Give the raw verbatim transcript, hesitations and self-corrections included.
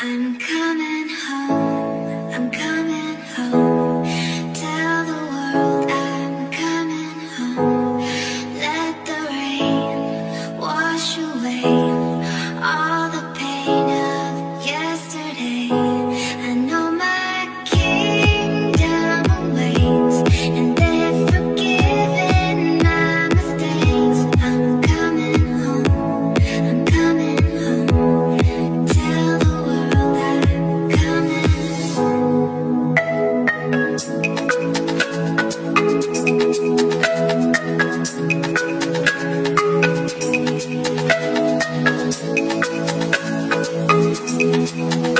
I'm coming home, I'm coming home. Tell the world I'm coming home. Let the rain wash away all the pain of yesterday. I know my kingdom awaits, and they've forgiven my mistakes. I'm coming home, I'm coming home. Tell the world I'm coming home. Thank you.